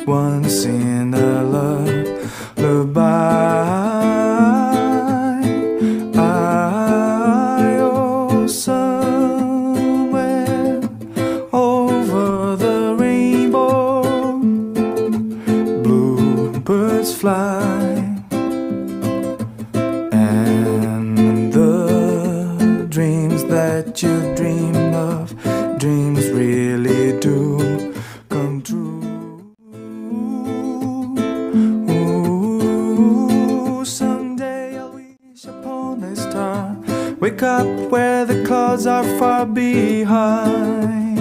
once in a lullaby. Oh, somewhere over the rainbow, bluebirds fly, and the dreams that you dream of, dreams really do come true. Ooh, someday I'll wish upon a star, wake up where the clouds are far behind.